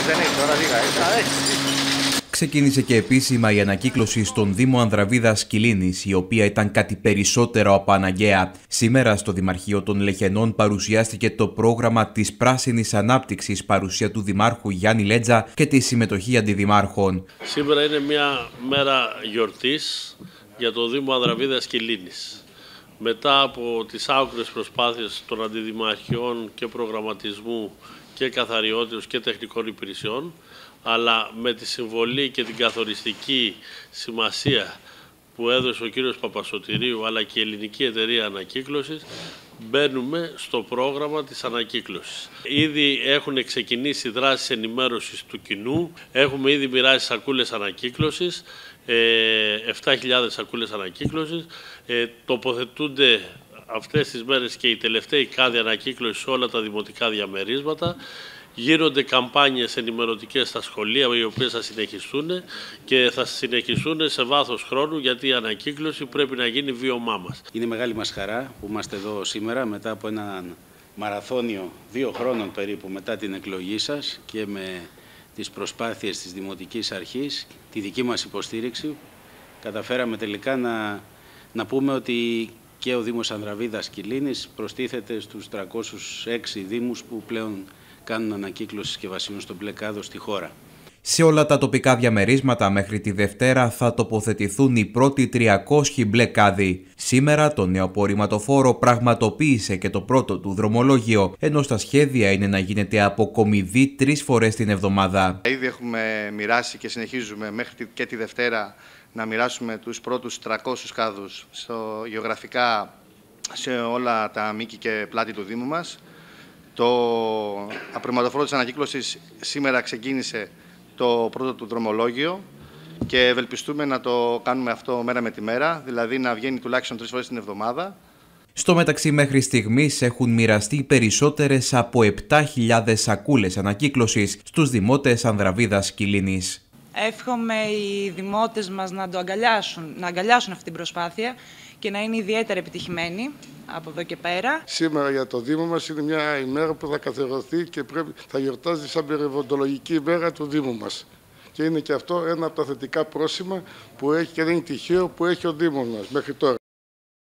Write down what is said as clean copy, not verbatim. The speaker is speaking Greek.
δεν έχει τώρα λίγα. Ξεκίνησε και επίσημα η ανακύκλωση στον Δήμο Ανδραβίδας Κιλίνης, η οποία ήταν κάτι περισσότερο από αναγκαία. Σήμερα στο Δημαρχείο των Λεχενών παρουσιάστηκε το πρόγραμμα της Πράσινης Ανάπτυξης, παρουσία του Δημάρχου Γιάννη Λέτζα και τη συμμετοχή αντιδημάρχων. Σήμερα είναι μια μέρα γιορτής για το Δήμο Ανδραβίδας Κιλίνης. Μετά από τις άοκρες προσπάθειες των αντιδημαρχιών και προγραμματισμού και καθαριότητας και τεχνικών υπηρεσιών, αλλά με τη συμβολή και την καθοριστική σημασία που έδωσε ο κύριος Παπασωτηρίου αλλά και η Ελληνική Εταιρεία Ανακύκλωσης, μπαίνουμε στο πρόγραμμα της ανακύκλωσης. Ήδη έχουν ξεκινήσει δράσεις ενημέρωσης του κοινού, έχουμε ήδη μοιράσει σακούλες ανακύκλωσης, 7.000 σακούλες ανακύκλωσης, τοποθετούνται αυτές τις μέρες και οι τελευταίοι κάδοι ανακύκλωσης σε όλα τα δημοτικά διαμερίσματα. Γίνονται καμπάνιες ενημερωτικές στα σχολεία, οι οποίες θα συνεχιστούν και θα συνεχιστούν σε βάθος χρόνου, γιατί η ανακύκλωση πρέπει να γίνει βίωμά μας. Είναι μεγάλη μας χαρά που είμαστε εδώ σήμερα μετά από ένα μαραθώνιο 2 χρόνων περίπου μετά την εκλογή σας και με τις προσπάθειες της Δημοτικής Αρχής, τη δική μας υποστήριξη, καταφέραμε τελικά να πούμε ότι και ο Δήμος Ανδραβίδας Κιλίνης προστίθεται στους 306 δήμους που πλέον κάνουν ανακύκλωση συσκευασιών στον μπλε κάδο στη χώρα. Σε όλα τα τοπικά διαμερίσματα μέχρι τη Δευτέρα θα τοποθετηθούν οι πρώτοι 300 μπλε κάδοι. Σήμερα το νέο απορριμματοφόρο πραγματοποίησε και το πρώτο του δρομολόγιο, ενώ στα σχέδια είναι να γίνεται αποκομιδή 3 φορές την εβδομάδα. Ήδη έχουμε μοιράσει και συνεχίζουμε μέχρι και τη Δευτέρα να μοιράσουμε τους πρώτους 300 κάδους γεωγραφικά σε όλα τα μήκη και πλάτη του Δήμου μας. Το απορριμματοφόρο της ανακύκλωσης σήμερα ξεκίνησε το πρώτο του δρομολόγιο και ευελπιστούμε να το κάνουμε αυτό μέρα με τη μέρα, δηλαδή να βγαίνει τουλάχιστον 3 φορές την εβδομάδα. Στο μεταξύ μέχρι στιγμής έχουν μοιραστεί περισσότερες από 7.000 σακούλες ανακύκλωσης στους δημότες Ανδραβίδας Κιλίνης. Εύχομαι οι δημότες μας να αγκαλιάσουν αυτή την προσπάθεια και να είναι ιδιαίτερα επιτυχημένοι από εδώ και πέρα. Σήμερα για το Δήμο μας είναι μια ημέρα που θα καθιερωθεί και θα γιορτάζει σαν περιβαλλοντολογική ημέρα του Δήμου μας. Και είναι και αυτό ένα από τα θετικά πρόσημα που έχει και δεν είναι τυχαίο που έχει ο Δήμος μας μέχρι τώρα.